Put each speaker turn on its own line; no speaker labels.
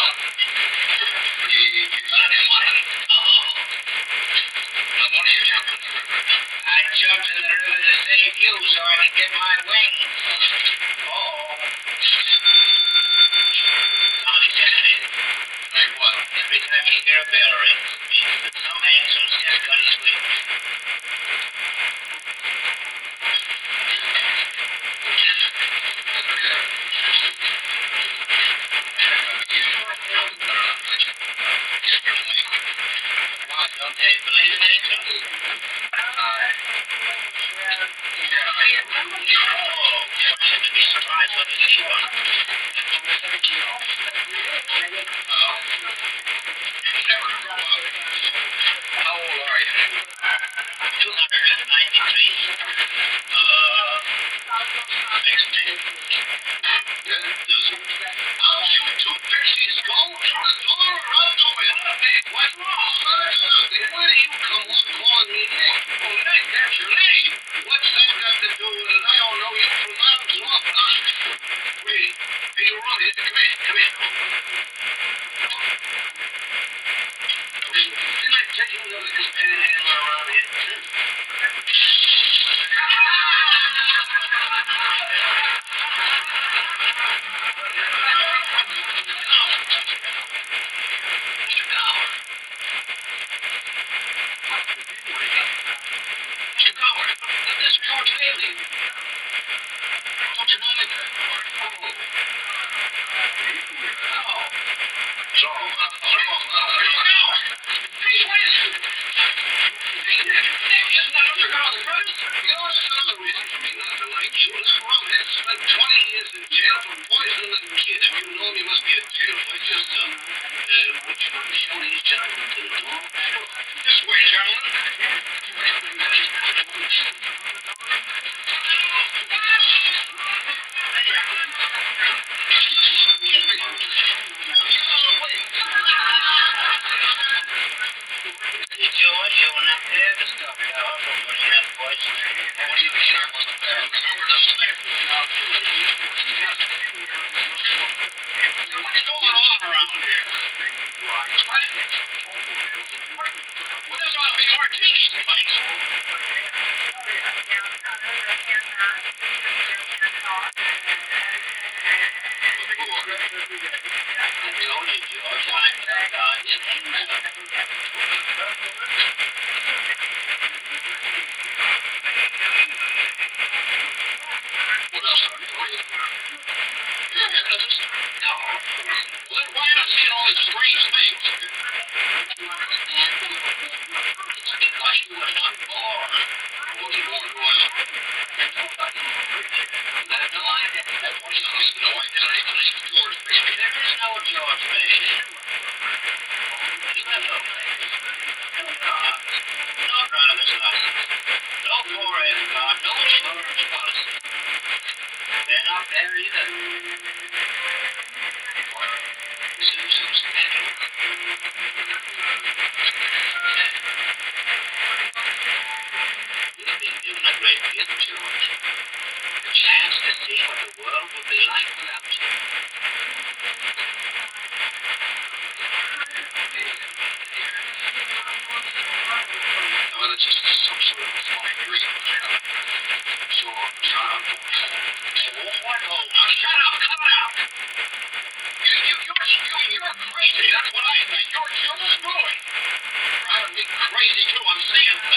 I jumped in the river to save you so I could get my wings. Oh. Tommy, like what? Every time you hear a bell ring, it means that some angel's just got his wings. Don't they believe in angels? To be surprised when you see one. How old are you? 293. Next name. I'll shoot two pixies go through the door or out the window. Hey, what's wrong? Where do you come up calling me Nick? Oh, Nick, that's your name. What's that got to do with it? I don't know you from Adam's Lock. Wait, hey, you run it. Come here, come here. Didn't I tell you there was this panhandler around here? Mr. Coward, this is George Bailey. Don't you know me? So, hey, wait a minute. Hey, Nick, isn't that Mr. Coward's brother? You know, that's another reason for me not to like you. That rumhead spent 20 years in jail for poisoning a kid. If you know him, you must be a jailbird. Just, would you show these gentlemen to the door? This way, gentlemen. You're crazy too. I'm saying